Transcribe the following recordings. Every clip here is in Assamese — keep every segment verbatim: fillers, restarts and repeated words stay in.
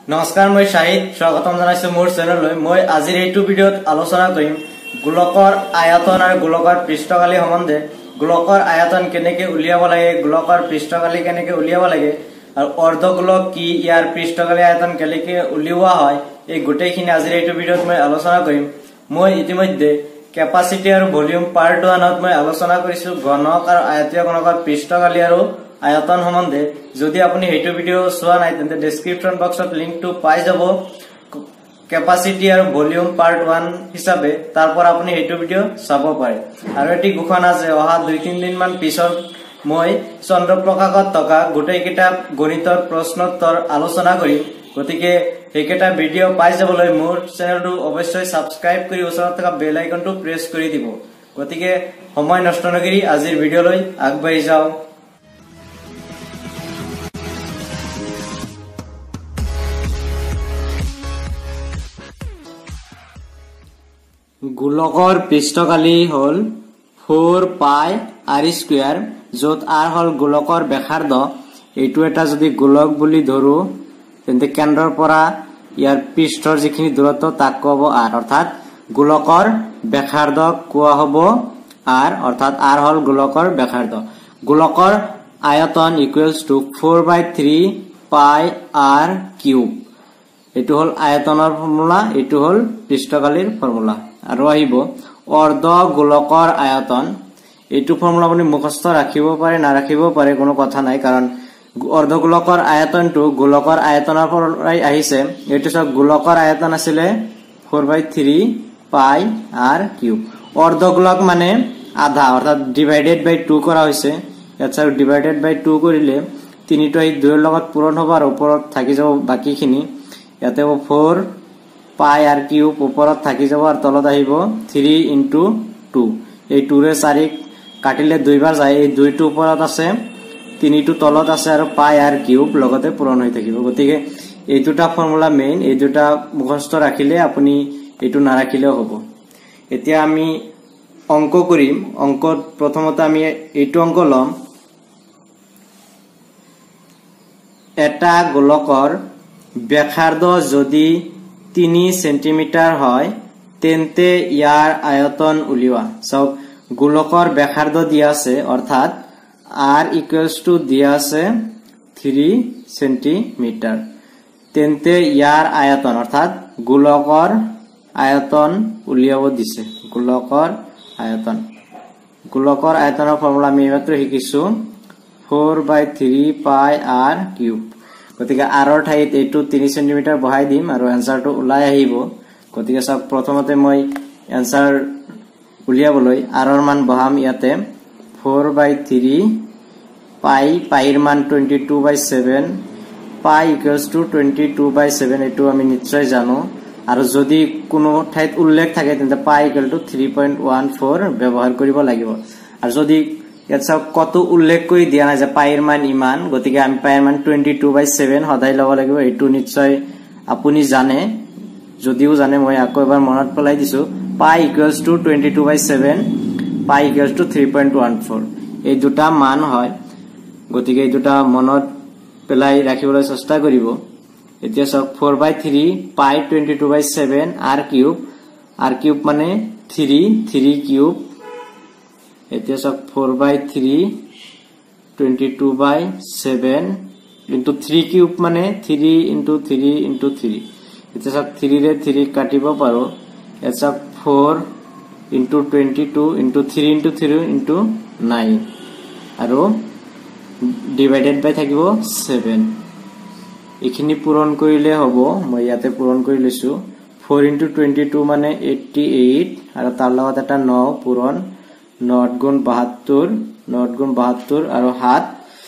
নমস্কাৰ মই শাহিদ স্বাগতম জনাইছো মোৰ চেনেললৈ। মই আজিৰ এইটো ভিডিঅ'ত আলোচনা কৰিম গোলকৰ আয়তন আৰু গোলকৰ পৃষ্ঠকালি সম্বন্ধে। গোলকৰ আয়তন কেনেকৈ উলিয়াব লাগে, গোলকৰ পৃষ্ঠকালি কেনেকৈ উলিয়াব লাগে আৰু অৰ্ধগোলক কি, ইয়াৰ পৃষ্ঠকালি আয়তন কেনেকৈ উলিওৱা হয়, এই গোটেইখিনি আজিৰ এইটো ভিডিঅ'ত মই আলোচনা কৰিম। মই ইতিমধ্যে কেপাচিটি আৰু ভলিউম পাৰ্ট ওৱানত মই আলোচনা কৰিছো ঘনক আৰু আয়তীয় ঘনকৰ পৃষ্ঠকালি আৰু আয়তন সম্বন্ধে। যদি আপুনি এইটো ভিডিঅ' চোৱা নাই তেন্তে ডেসক্ৰিপশন বক্সত লিংকটো পাই যাব কেপাচিটি আৰু ভলিউম পাৰ্ট ওৱান হিচাপে, তাৰ পৰা আপুনি এইটো ভিডিঅ' চাব পাৰে। আৰু এটি ঘোষণা যে অহা দুই তিনিদিন মান পিছত মই চন্দ্ৰপ্ৰকাশত থকা গোটেই কিতাপ গণিতৰ প্ৰশ্নোত্তৰ আলোচনা কৰিম। গতিকে এইকেইটা ভিডিঅ' পাই যাবলৈ মোৰ চেনেলটো অৱশ্যই সাবস্ক্ৰাইব কৰি ওচৰত থকা বেল আইকনটো প্ৰেছ কৰি দিব। গতিকে সময় নষ্ট নকৰি আজিৰ ভিডিঅ'লৈ আগবাঢ়ি যাওঁ। গোলকৰ পৃষ্ঠকালি হল ফ'ৰ পাই আৰ স্কুয়াৰ, য'ত আৰ হল গোলকৰ ব্যাসাৰ্ধ। এইটো এটা যদি গোলক বুলি ধৰো তেন্তে কেন্দ্ৰৰ পৰা ইয়াৰ পৃষ্ঠৰ যিখিনি দূৰত্ব তাক কোৱা হ'ব আৰ, অৰ্থাৎ গোলকৰ ব্যাসাৰ্ধক কোৱা হ'ব আৰ, অৰ্থাৎ আৰ হল গোলকৰ ব্যাসাৰ্ধ। গোলকৰ আয়তন equals to four by three pi r cube. এইটো হল আয়তনৰ ফৰ্মুলা, এইটো হল পৃষ্ঠকালিৰ ফৰ্মুলা। আৰু আহিব অৰ্ধ গোলকৰ আয়তন। এইটো ফৰ্মুলা আপুনি মুখস্থ ৰাখিব পাৰে নাৰাখিব পাৰে, কোনো কথা নাই, কাৰণ অৰ্ধ গোলকৰ আয়তনটো গোলকৰ আয়তনৰ পৰাই আহিছে। এইটো চাওক গোলকৰ আয়তন আছিলে four by three pi r cube. অৰ্ধ গোলক মানে আধা, অৰ্থাৎ ডিভাইডেড বাই টু কৰা হৈছে। ইয়াত চাওক ডিভাইডেড বাই টু কৰিলে তিনিটো এই দুইৰ লগত পূৰণ হ'ব আৰু ওপৰত থাকি যাব বাকীখিনি। ইয়াতে হ'ব ফ'ৰ পাই আৰ কিউব, ওপৰত থাকি যাব আৰু তলত আহিব থ্ৰী ইন্টু টু। এই টুৰে চাৰিক কাটিলে দুইবাৰ যায়, এই দুইটো ওপৰত আছে, তিনিটো তলত আছে আৰু পাই আৰ কিউব লগতে পূৰণ হৈ থাকিব। গতিকে এই দুটা ফৰ্মুলা মেইন, এই দুটা মুখস্থ ৰাখিলে আপুনি এইটো নাৰাখিলেও হ'ব। এতিয়া আমি অংক কৰিম। অংকত প্ৰথমতে আমি এইটো অংক ল'ম। এটা গোলকৰ ব্যাসাৰ্ধ যদি তিনি সেন্টিমিটাৰ হয় তেন্তে ইয়াৰ আয়তন উলিওৱা। চাওক গোলকৰ ব্যাসাৰ্ধ দিয়া আছে, অৰ্থাৎ আৰ ইকুৱেলছ টু দিয়া আছে থ্ৰী সেন্টিমিটাৰ, তেন্তে ইয়াৰ আয়তন অৰ্থাৎ গোলকৰ আয়তন উলিয়াব দিছে। গোলকৰ আয়তন গোলকৰ আয়তনৰ ফৰ্মুলা আমি এইমাত্ৰ শিকিছো four by three pi r cube. গতিকে আৰৰ ঠাইত এইটো তিনি সেন্টিমিটাৰ বহাই দিম আৰু এনচাৰটো ওলাই আহিব। গতিকে চাওক প্ৰথমতে মই এনচাৰ উলিয়াবলৈ আৰৰ মান বহাম ইয়াতে ফ'ৰ বাই থ্ৰী পাই, পাইৰ মান twenty two by seven, pi equals to twenty two by seven, এইটো আমি নিশ্চয় জানো। আৰু যদি কোনো ঠাইত উল্লেখ থাকে তেন্তে pi equal to three point one four ব্যৱহাৰ কৰিব লাগিব। আৰু যদি ইয়াত চাওক কত উল্লেখ কৰি দিয়া নাই যে পাইৰ মান ইমান, গতিকে আমি পাইৰ মান টুৱেণ্টি টু বাই ছেভেন সদায় ল'ব লাগিব। এইটো নিশ্চয় আপুনি জানে, যদিও জানে মই আকৌ এবাৰ মনত পেলাই দিছো। Pi equals to twenty two by seven, pi equals to three point one four, এই দুটা মান হয়। গতিকে এই দুটা মনত পেলাই ৰাখিবলৈ চেষ্টা কৰিব। এতিয়া চাওক four by three pi twenty two by seven r cube, r cube মানে থ্ৰী, থ্ৰী কিউব। এতিয়া চাওক four by three twenty two by seven into three cube মানে three into three into three. এতিয়া চাওক থ্ৰীৰে থ্ৰী কাটিব পাৰো। ইয়াত চাওক four into twenty two into three into three into nine আৰু ডিভাইডেড বাই থাকিব ছেভেন। এইখিনি পূৰণ কৰিলে হ'ব, মই ইয়াতে পূৰণ কৰি লৈছো। ফ'ৰ ইন্টু টুৱেণ্টি টু মানে এইটটি এইট আৰু তাৰ লগত এটা ন পূৰণ, নট গুণ বাহাত্তৰ, নট গুণ বাহাত্তৰ আৰু সাত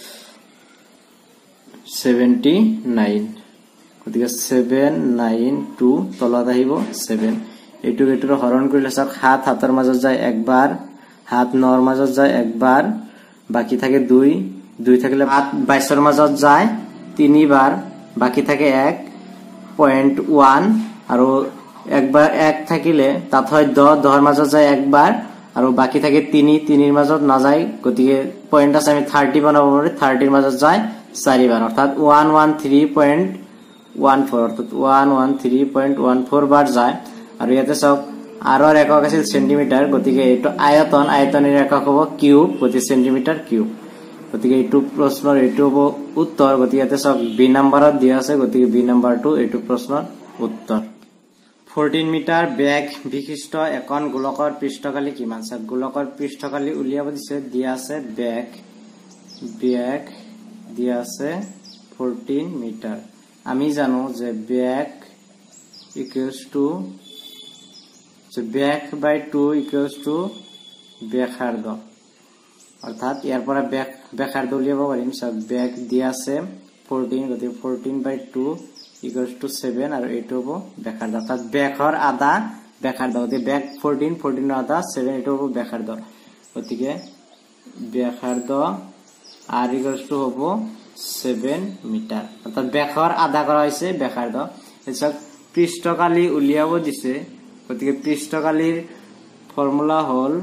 ছেভেন্টি নাইন। গতিকে ছেভেন নাইন টু তলত আহিব ছেভেন। এইটো এইটোৰ হৰণ কৰিলে চাওক সাত সাতৰ মাজত যায় একবাৰ, সাত নৰ মাজত যায় একবাৰ, বাকী থাকে দুই, দুই থাকিলে সাত বাইছৰ মাজত যায় তিনিবাৰ, বাকী থাকে এক পইণ্ট ওৱান আৰু একবাৰ এক থাকিলে তাত হয় দহ, দহৰ মাজত যায় একবাৰ আৰু বাকি থাকে তিনি, তিনিৰ মাজত নাযায়। গতিকে পয়েন্ট আছে আমি থাৰ্টি বনাব পাৰো, থাৰ্টিৰ মাজত যায় চাৰিবাৰ, অৰ্থাৎ one one three point one four অৰ্থাৎ one one three point one four বাৰ যায় আৰু ইয়াতে চাওক আৰৰ একক আছিল সেন্টিমিটাৰ গতিকে এইটো আয়তন আয়তনের একক হ'ব কিউব গতিকে সেন্টিমিটাৰ কিউব গতিকে এইটো প্ৰশ্নৰ এইটো হ'ব উত্তৰ গতিকে ইয়াতে চাওক বি নম্বৰত দিয়া আছে গতিকে বি নম্বৰটো এইটো প্ৰশ্নৰ উত্তৰ চৌধ্য মিটাৰ বেগ বিশিষ্ট এখন গোলকৰ পৃষ্ঠকালি কিমান চাওক গোলকৰ পৃষ্ঠকালি উলিয়াব দিছে দিয়া আছে বেগ বেগ দিয়া আছে চৌধ্য মিটাৰ আমি জানো যে বেগ equals to so back by two equals to ব্যাসার্ধ অর্থাৎ ইয়ার পরে ব্যাক ব্যাসার্ধ উলিয়াব পারিম সব ব্যাক দিয়া আছে চৌধ্য গতি চৌধ্য by two equals to seven আর এটো হবো ব্যাসার্ধ অর্থাৎ ব্যাকর আধা ব্যাসার্ধ গতি ব্যাক চৌধ্য চৌধ্য আধা seven এটো হবো ব্যাসার্ধ গতিকে ব্যাসার্ধ আর equals to হবো seven মিটার অর্থাৎ ব্যাকর আধা করা হয়েছে ব্যাসার্ধ এসব পৃষ্ঠকালি উলিয়াব দিছে গতিকে পৃষ্ঠকালির ফর্মুলা হল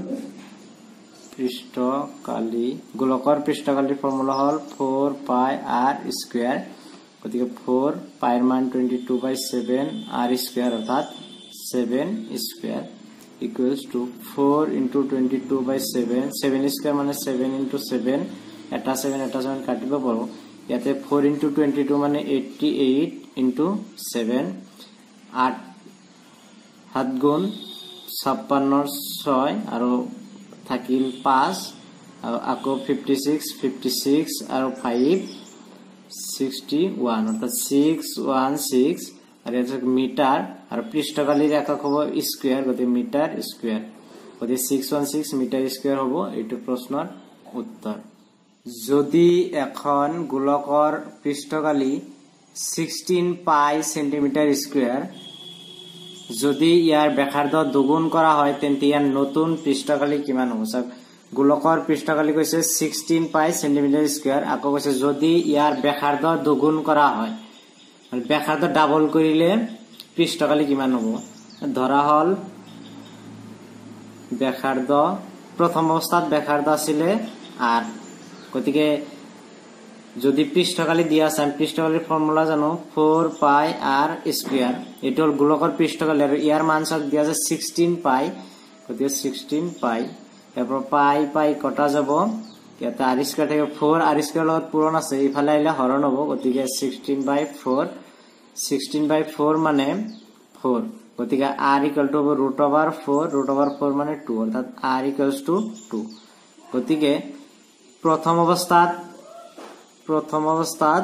পৃষ্ঠকালি গোলকৰ পৃষ্ঠকালিৰ ফর্মুলা হল four পাই r স্কয়ার গতিকে four পাইৰ মান twenty-two by seven r square অর্থাৎ seven square equals to four into twenty-two by seven seven square মানে seven into seven এটা seven এটা seven কাটিব পাৰো ইয়াতে four into twenty-two মানে eighty-eight into seven eight সাত গুণ ছাপ্পান্ন ছয় আৰু থাকিল পাঁচ আৰু আকৌ fifty-six fifty-six আৰু five sixty-one অর্থাৎ six sixteen আর এটা মিটার আর পৃষ্ঠকালির একক হবে স্কয়ার গতি মিটার স্কয়ার গতি six sixteen মিটার স্কয়ার হবে এইটো প্রশ্নৰ উত্তৰ যদি এখন গোলকৰ পৃষ্ঠকালি sixteen পাই সেন্টিমিটার স্কয়ার যদি ইয়াৰ ব্যাসাৰ্ধ দুগুণ কৰা হয় তেন্তে ইয়াৰ নতুন পৃষ্ঠকালি কিমান হ'ব স্যার গোলকৰ পৃষ্ঠকালি কৈছে sixteen পাই সেন্টিমিটার স্কয়ার আকৌ কৈছে যদি ইয়াৰ ব্যাসাৰ্ধ দুগুণ কৰা হয় মানে ব্যাসাৰ্ধ ডাবল কৰিলে পৃষ্ঠকালি কিমান হ'ব ধৰা হল ব্যাসাৰ্ধ প্ৰথম অৱস্থাত ব্যাসাৰ্ধ আছিল r গতিকে যদি পৃষ্ঠকালি দিয়া আছে পৃষ্ঠকালিৰ ফর্মুলা জানো four পাই r স্কয়ার এটো হল গোলকৰ পৃষ্ঠকালি আৰু ইয়াৰ মান সক দিয়া আছে sixteen পাই গতিকে sixteen পাই এরপর পাই পাই কটা যাব ইয়াতে r স্কয়ার থাকে four r স্কয়ার লগত পূরণ আছে ইফালে আইলে হরণ হ'ব গতিকে sixteen by four sixteen by four মানে four গতিকে r equal to root over four root over four মানে two অর্থাৎ r equals to two গতিকে প্রথম অবস্থাত প্রথম অবস্থাত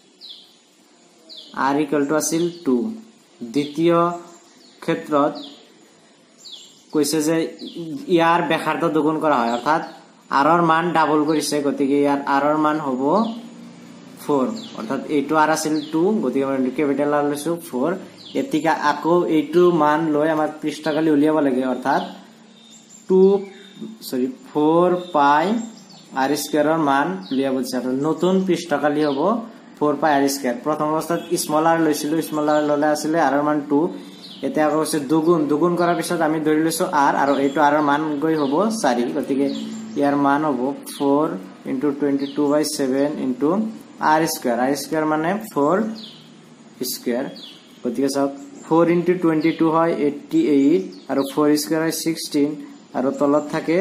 r equal to আছিল two দ্বিতীয় ক্ষেত্ৰত কৈছে যে ইয়াৰ ব্যাসাৰ্ধ দুগুণ কৰা হয় অৰ্থাৎ r ৰ মান ডাবল কৰিছে গতিকে ইয়াৰ r ৰ মান হ'ব four অৰ্থাৎ এইটো r আছিল two গতিকে আমি ক্যাপিটাল r লৈছো four এতিকা আকৌ এইটো মান লৈ আমাৰ পৃষ্ঠকালি উলিয়াব লাগে অৰ্থাৎ two sorry four pi r square এর মান উলিয়াব দিছে নতুন পৃষ্ঠকালি হ'ব four পাই r স্কয়ার প্রথম অবস্থাত স্মল r লৈছিলো স্মল r ললে আছিল r এর মান two এতে আকৌ হৈছে দুগুণ দুগুণ কৰাৰ পিছত আমি ধৰি লৈছো r আৰু এইটো r এৰ মান গৈ হ'ব four গতিকে ইয়াৰ মান হ'ব four into twenty-two by seven into r square r square মানে four স্কয়ার গতিকে সব four into twenty-two হয় eighty-eight আৰু four স্কয়ার হয় sixteen আৰু তলত থাকে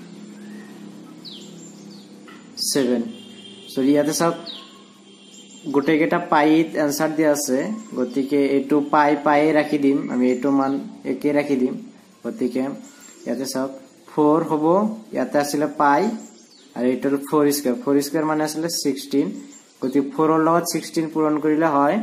seven সো ইয়াতে সব গোটে কেটা পাইত आंसर দিয়া আছে গতিকে এটো পাই পাই রাখি দিম আমি এটো মান একে রাখি দিম গতিকে ইয়াতে সব four হবো ইয়াতে আছিল পাই আর এটার four স্কয়ার four স্কয়ার মানে আছিল sixteen গতিকে four এর লগত sixteen পূরণ করিলে হয়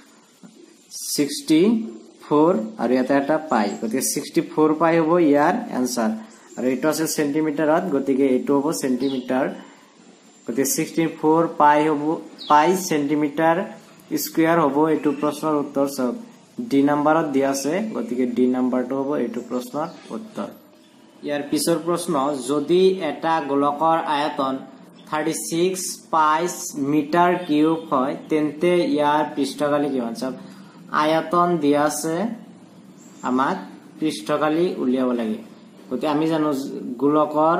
sixty-four আর ইয়াতে একটা পাই গতিকে sixty-four পাই হবো ইয়ার आंसर আর এটা আছে সেন্টিমিটারত গতিকে এটো হবো সেন্টিমিটার গতিকে sixty-four পাই হবো পাই সেন্টিমিটার স্কয়ার হবো এটো প্রশ্নের উত্তর সব ডি নাম্বারত দিয়া আছে গতিকে ডি নাম্বারটো হবো এটো প্রশ্নের উত্তর ইয়ার পিছৰ প্ৰশ্ন যদি এটা গোলকৰ আয়তন thirty-six পাই মিটার কিউব হয় তেন্তে ইয়াৰ পৃষ্ঠকালি কিমান সব আয়তন দিয়া আছে আমাক পৃষ্ঠকালি উলিয়াব লাগে গতি আমি জানো গোলকৰ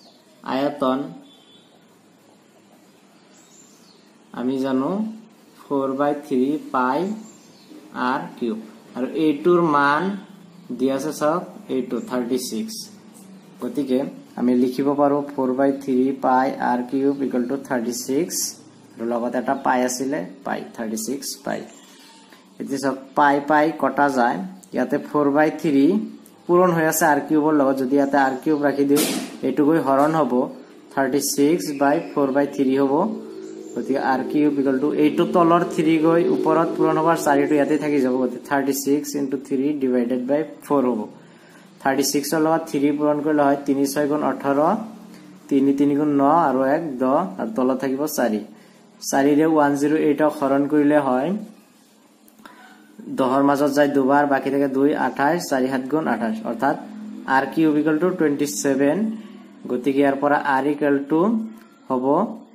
আয়তন আমি জানো four by three pi r cube আৰু এইটোৰ মান দিয়া আছে সব এইটো thirty-six গতিকে আমি লিখিব পাৰো four by three pi r cube equal to thirty-six আৰু লগত এটা পাই আছিল পাই thirty-six পাই এতি সব পাই পাই কটা যায় ইয়াতে four by three পূরণ হৈ আছে r কিউবৰ লগত যদি ইয়াতে r কিউব ৰাখি দিও এটো গৈ হৰণ হ'ব thirty-six by four by three হ'ব গতি r কিউব equal to এইটো তলৰ three গৈ ওপৰত পূৰণ হবার চাৰিটো ইয়াতে থাকি যাব গতি thirty-six into three divided by four হ'ব thirty-six ৰ লগত three পূৰণ কৰিলে হয় three six গুণ eighteen three three গুণ nine আৰু one ten আৰু তলত থাকিব four four ৰে one oh eight ক হৰণ কৰিলে হয় দহৰ মাজত যায় দুবাৰ বাকি থাকে two twenty-eight four seven গুণ twenty-eight অৰ্থাৎ r cube equal to twenty-seven গতিকে ইয়াৰ পৰা r equal to হ'ব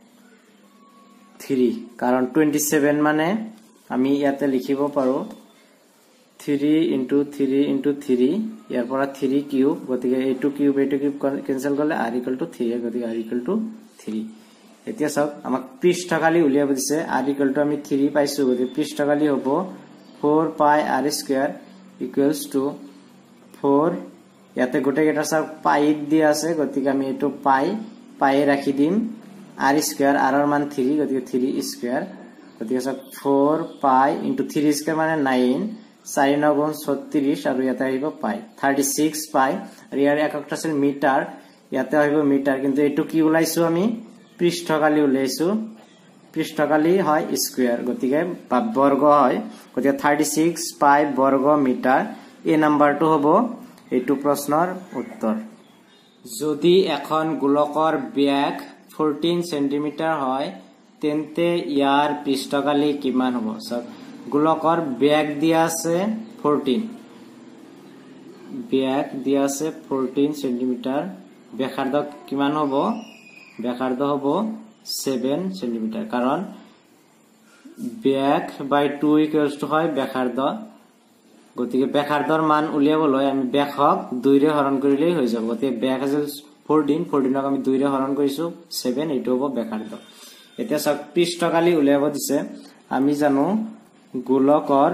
three কাৰণ twenty-seven মানে আমি ইয়াতে লিখিব পাৰো three into three into three ইয়াৰ পৰা three কিউব গতিকে এইটো কিউব এইটো কিউব ক্যান্সেল কৰিলে r equal to three গতিকে r equal to three এতিয়া সব আমাক পৃষ্ঠকালি উলিয়াব দিছে r equal to আমি three পাইছো গতিকে পৃষ্ঠকালি হ'ব four pi r square equals to four ইয়াতে গোটে কেটা সব পাই দিয়া আছে গতিকে আমি এটো পাই পাই ৰাখি দিম r square r ৰ মান three গতিকে three square গতিকে সব four pi into three square মানে nine four nine গুণ thirty-six আৰু ইয়াতে আহিব পাই thirty-six পাই আৰু ইয়াৰ এককটা আছিল মিটাৰ ইয়াতে আহিব মিটাৰ কিন্তু এটো কি উলাইছো আমি পৃষ্ঠকালি উলাইছো পৃষ্ঠকালি হয় স্কয়ার গতিকে বর্গ হয় গতিকে thirty-six পাই বর্গ মিটার এই নাম্বারটো হ'ব এইটো প্ৰশ্নৰ উত্তৰ যদি এখন গোলকৰ ব্যাস fourteen সেন্টিমিটাৰ হয় তেন্তে ইয়াৰ পৃষ্ঠকালি কিমান হ'ব সব গোলকৰ ব্যাস দিয়া আছে fourteen ব্যাস দিয়া আছে fourteen সেন্টিমিটাৰ ব্যাসাৰ্ধ কিমান হ'ব ব্যাসাৰ্ধ হ'ব seven সেন্টিমিটার কারণ ব্যাস by two equals to হয় ব্যাসার্ধ গতিকে ব্যাসার্ধৰ মান উলিয়াবলৈ আমি ব্যাসক two ৰে হৰণ কৰিলেই হৈ যাব গতিকে ব্যাস আছিল fourteen fourteen ক আমি two ৰে হৰণ কৰিছো seven এইটো হ'ব ব্যাসাৰ্ধ এতিয়া সব পৃষ্ঠকালি উলিয়াব দিছে আমি জানো গোলকৰ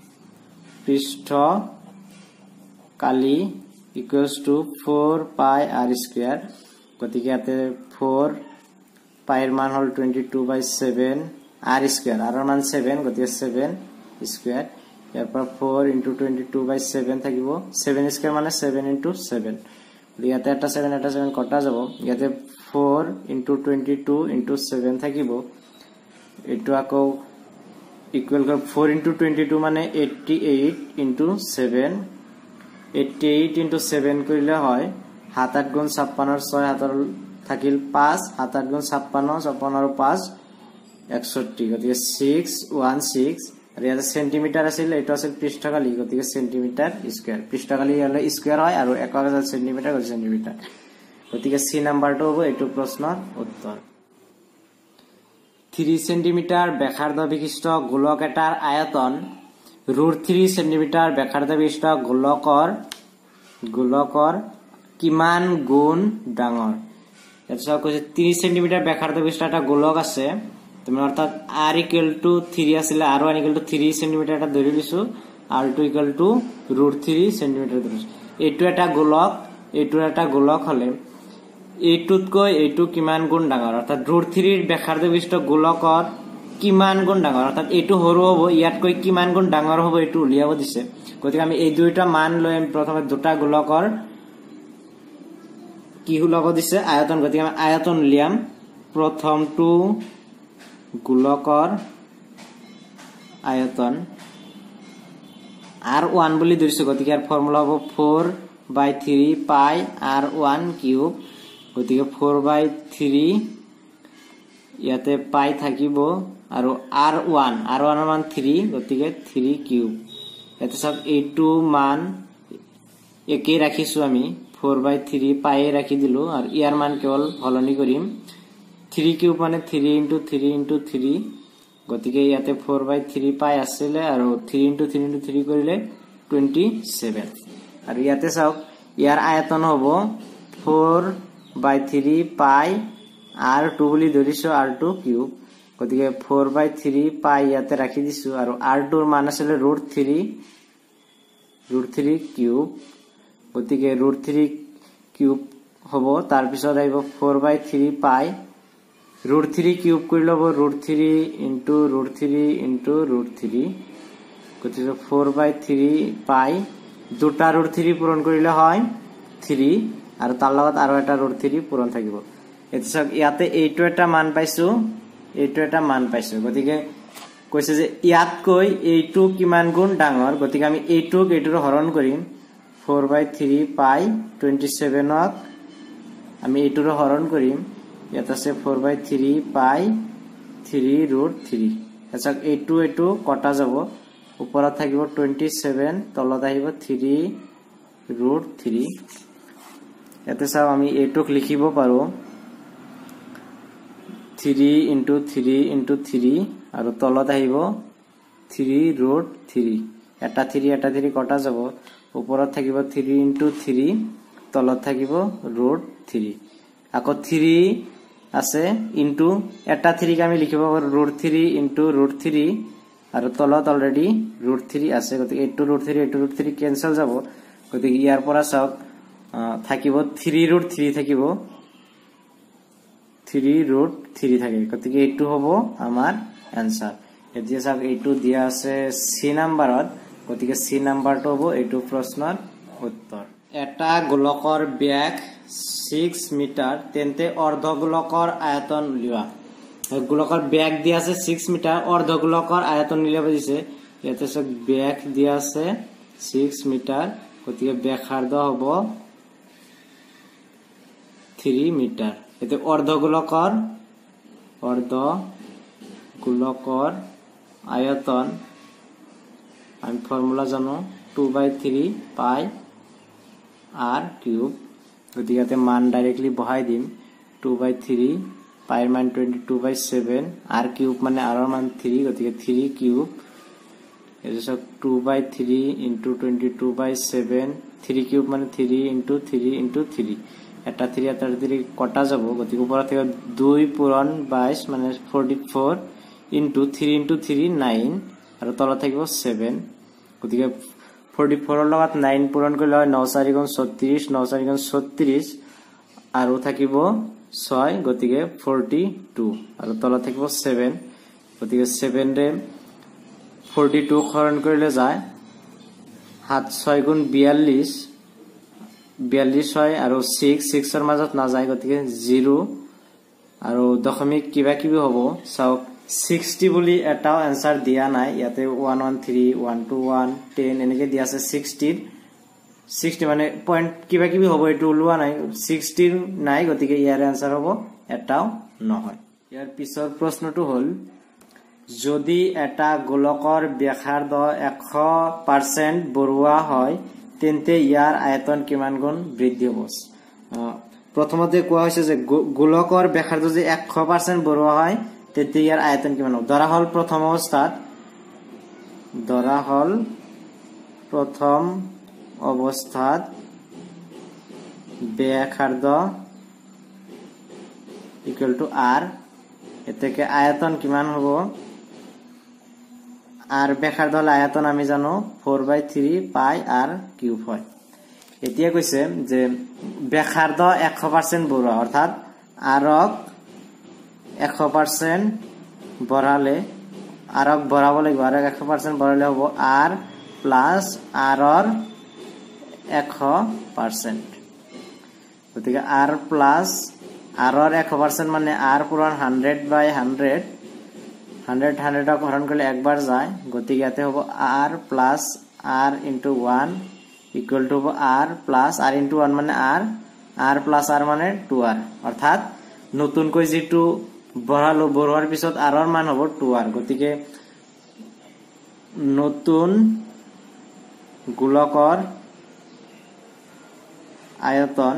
পৃষ্ঠকালি equals to four pi r square গতিকে ইয়াতে four পাইৰ মান হল twenty-two by seven r square r ৰ মান seven গতিকে seven square ইয়াৰ পৰা four into twenty-two by seven থাকিব seven square মানে seven into seven ইয়াতে এটা seven এটা seven কটা যাব ইয়াতে four into twenty-two into seven থাকিব এটো আকৌ ইকুয়াল কৰ four into twenty-two মানে eighty-eight into seven eighty-eight into seven কৰিলে হয় সাত আঠ গুণ ছাপ্পান্ন ৰ ছয় হাতৰ থাকিল five সাত আঠ গুণ ছাপ্পান্ন ছাপ্পান্ন আৰু five একষষ্ঠি গতিকে six sixteen আৰু ইয়াতে সেন্টিমিটাৰ আছিল এটো আছিল পৃষ্ঠকালি গতিকে সেন্টিমিটাৰ স্কয়াৰ পৃষ্ঠকালি হলে স্কয়াৰ হয় আৰু একক আছিল সেন্টিমিটাৰ গতিকে সেন্টিমিটাৰ গতিকে সি নাম্বাৰটো হ'ব এটো প্ৰশ্নৰ উত্তৰ three সেন্টিমিটাৰ ব্যাসাৰ্ধ বিশিষ্ট গোলক এটাৰ আয়তন root three সেন্টিমিটাৰ ব্যাসাৰ্ধ বিশিষ্ট গোলকৰ গোলকৰ কিমান গুণ ডাঙৰ এটা কৈছে three সেন্টিমিটার ব্যাসার্ধ বিশিষ্ট একটা গোলক আছে তুমি অর্থাৎ r equal to three আছিল r one equal to three centimetre এটা ধৰি লৈছো r two equal to root three centimetre ধৰিছো এটো এটা গোলক এটো এটা গোলক হলে এটোতকৈ এটো কিমান গুণ ডাঙৰ অৰ্থাৎ root three ৰ ব্যাসাৰ্ধ বিশিষ্ট গোলকৰ কিমান গুণ ডাঙৰ অৰ্থাৎ এটো সৰু হ'ব ইয়াতকৈ কিমান গুণ ডাঙৰ হ'ব এটো উলিয়াব দিছে গতিকে আমি এই দুইটা মান লৈ প্ৰথমে দুটা গোলকৰ কি লগ দিছে আয়তন গতিকে আমি আয়তন উলিয়াম প্ৰথমটো গোলকৰ আয়তন r one বুলি ধৰিছো গতিকে ইয়াৰ ফৰ্মুলা হ'ব four by three pi r one cube গতিকে four by three ইয়াতে পাই থাকিব আৰু r one r one ৰ মান three গতিকে three কিউব এতে সব এইটো মান একে ৰাখিছো আমি four by three পাই ৰাখি দিলো আৰু ইয়াৰ মান কেৱল হলনি কৰিম three কিউব মানে three into three into three গতিকে ইয়াতে four by three পাই আছিল আৰু three into three into three কৰিলে twenty-seven আৰু ইয়াতে সব ইয়াৰ আয়তন হ'ব four by three pi r two বুলি ধৰিছো r two কিউব গতিকে four by three পাই ইয়াতে ৰাখি দিছো আৰু r টু ৰ মান আছিল root three root three cube গতিকে root three কিউব হ'ব তাৰ পিছত আহিব four by three pi root three cube কৰি লব root three into root three into root three গতিকে four by three পাই দুটা root three পূৰণ কৰিলে হয় three আৰু তাৰ লগত আৰু এটা root three পূৰণ থাকিব এতসক ইয়াতে এইটো এটা মান পাইছো এইটো এটা মান পাইছো গতিকে কৈছে যে ইয়াত কৈ এইটো কিমান গুণ ডাঙৰ গতিকে আমি এইটোক এইটোৰ হৰণ কৰিম four by three পাই twenty-seven ক আমি এইটোৰ হৰণ কৰিম ইয়াত আছে four by three পাই three root three এতসক এইটো এইটো কটা যাব ওপৰত থাকিব twenty-seven তলত আহিব three root three এতে সব আমি এইটোক লিখিব পাৰো three into three into three আৰু তলত আহিব three root three এটা three এটা three কটা যাব ওপৰত থাকিব three into three তলত থাকিব root three আকৌ three আছে into এটা three ক আমি লিখিব পাৰো root three into root three আৰু তলত অলৰেডি root three আছে গতিকে এইটো root three এইটো root three ক্যান্সেল যাব গতিকে ইয়াৰ পৰা সব থাকিব three root three থাকিব three root three থাকে গতিকে এইটো হ'ব আমাৰ आंसर এতিয়া সব এইটো দিয়া আছে সি নম্বৰত গতিকে সি নম্বৰটো হ'ব এইটো প্ৰশ্নৰ উত্তৰ এটা গোলকৰ ব্যাস six মিটাৰ তেন্তে অৰ্ধগোলকৰ আয়তন উলিওৱা গোলকৰ ব্যাস দিয়া আছে six মিটাৰ অৰ্ধগোলকৰ আয়তন উলিয়াব দিছে ইয়াতে সব ব্যাস দিয়া আছে six মিটাৰ গতিকে ব্যাসাৰ্ধ হ'ব three মিটাৰ এতে অৰ্ধগোলকৰ অৰ্ধগোলকৰ আয়তন আমি ফৰ্মুলা জানো two by three pi r cube গতিকে মান ডাইৰেক্টলি বহাই দিম two by three পাইৰ মান twenty-two by seven r cube মানে r ৰ মান three গতিকে three কিউব এজক two by three into twenty-two by seven three cube মানে three into three into three এটা three এটা three কটা যাব গতিকে উপৰত থেকে two পূৰণ twenty-two মানে forty-four into three into three nine আৰু তলত থাকিব seven গতিকে forty-four ৰ লগত nine পূৰণ কৰিলে হয় nine four গুণ thirty-six nine four গুণ thirty-six আৰু থাকিব six গতিকে forty-two আৰু তলত থাকিব seven গতিকে seven ৰে forty-two হৰণ কৰিলে যায় সাত ছয় গুণ বিয়াল্লিশ বিয়াল্লিশ হয় আৰু six six ৰ মাজত না যায় গতিকে zero আৰু দশমিক কিবা কিবি হ'ব সব sixty বুলি এটাও आंसर দিয়া নাই ইয়াতে one one three one two one ten এনেকে দিয়া আছে sixty sixty মানে পয়েন্ট কিবা কিবি হ'ব এটো ওলোৱা নাই sixty নাই গতিকে ইয়াৰ आंसर হ'ব এটাও নহয় ইয়াৰ পিছৰ প্ৰশ্নটো হ'ল যদি এটা গোলকৰ ব্যাসাৰ্ধ one hundred percent বৰুৱা হয় তেন্তে ইয়াৰ আয়তন কিমান গুণ বৃদ্ধি হ'ব প্ৰথমতে কোৱা হৈছে যে গোলকৰ ব্যাসাৰ্ধ যদি one hundred percent বৰুৱা হয় তেন্তে ইয়াৰ আয়তন কিমান হ'ব ধৰা হল প্ৰথম অৱস্থাত ধৰা হল প্ৰথম অৱস্থাত ব্যাসাৰ্ধ ইকুয়াল টু r এতেকে আয়তন কিমান হ'ব r ব্যাসাৰ্ধ হল আয়তন আমি জানো four by three pi r cube হয় এতিয়া কৈছে যে ব্যাসাৰ্ধ one hundred percent বঢ়োৱা অৰ্থাৎ r ক one hundred percent বঢ়ালে r ক বঢ়াব লাগিব r ক one hundred percent বঢ়ালে হ'ব r plus r ৰ one hundred percent গতিকে r plus r ৰ one hundred percent মানে r পূৰণ one hundred by one hundred one hundred one hundred ক হৰণ কৰিলে একবাৰ যায় গতিকে ইয়াতে হ'ব r plus r into one equal to r plus r into one মানে r r plus r মানে two r অৰ্থাৎ নতুনকৈ যেটো বঢ়ালো বঢ়োৱাৰ পিছত r ৰ মান হ'ব two r গতিকে নতুন গোলকৰ আয়তন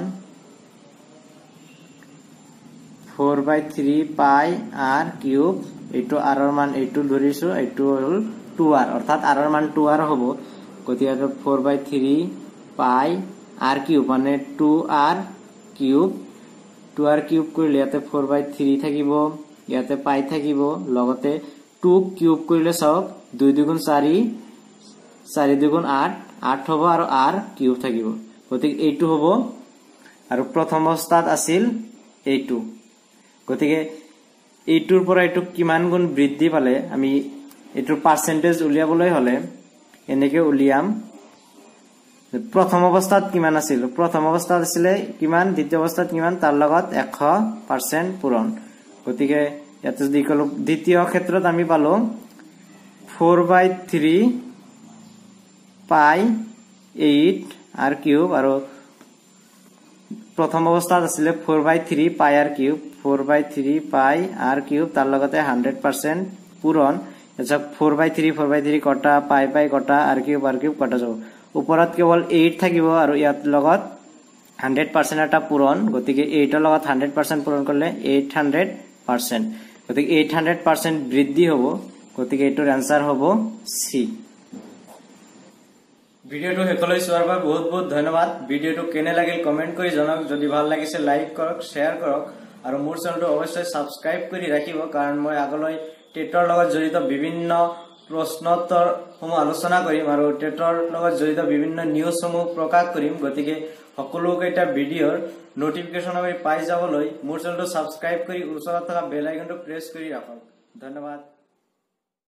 four by three pi r cube এইটো r ৰ মান এইটো ধৰিছো এইটো হল two r অৰ্থাৎ r ৰ মান two r হ'ব গতিকে four by three pi r cube মানে two r cube two r cube কৰিলে ইয়াতে four by three থাকিব ইয়াতে পাই থাকিব লগতে টু কিউব কৰিলে চাওক দুই দুগুণ চাৰি চাৰি দুগুণ আঠ আঠ হ'ব আৰু r কিউব থাকিব গতিকে এইটো হ'ব আৰু প্ৰথম অৱস্থাত আছিল এইটো গতিকে এইটোৰ পৰা এইটো কিমান গুণ বৃদ্ধি পালে আমি এইটোৰ পাৰ্চেন্টেজ উলিয়াবলৈ হলে এনেকে উলিয়াম প্ৰথম অৱস্থাত কিমান আছিল প্ৰথম অৱস্থাত আছিল কিমান দ্বিতীয় অৱস্থাত কিমান তাৰ লগত এশ পাৰ্চেন্ট পূৰণ গতিকে ইয়াতে যদি কলো দ্বিতীয় ক্ষেত্ৰত আমি পালো four by three pi eight r cube আৰু প্ৰথম অৱস্থাত আছিল four by three pi r cube four by three pi r cube তাৰ লগতে one hundred percent পূৰণ এছা four by three four by three কটা পাই পাই কটা r কিউব r কিউব কটা যাব ওপৰত কেৱল eight থাকিব আৰু ইয়াত লগত one hundred percent এটা পূৰণ গতিকে eight ৰ লগত one hundred percent পূৰণ কৰিলে eight hundred percent গতিকে eight hundred percent বৃদ্ধি হ'ব গতিকে এটোৰ आंसर হ'ব সি ভিডিওটো হেকলৈ চোৱাৰ বাবে বহুত বহুত ধন্যবাদ ভিডিওটো কেনে লাগিল কমেন্ট কৰি জনাওক যদি ভাল লাগিছে লাইক কৰক শেয়াৰ কৰক আৰু মোৰ চেনেলটো অৱশ্যই সাবস্ক্ৰাইব কৰি ৰাখিব কাৰণ মই আগলৈ টেটৰ লগত জড়িত বিভিন্ন প্ৰশ্নোত্তৰ সমূহ আলোচনা কৰিম আৰু টেটৰ লগত জড়িত বিভিন্ন নিউজ সমূহ প্ৰকাশ কৰিম গতিকে সকলো কেইটা ভিডিওৰ নোটিফিকেশন আমি পাই যাবলৈ মোৰ চেনেলটো সাবস্ক্ৰাইব কৰি ওচৰত থকা বেল আইকনটো প্ৰেছ কৰি ৰাখক ধন্যবাদ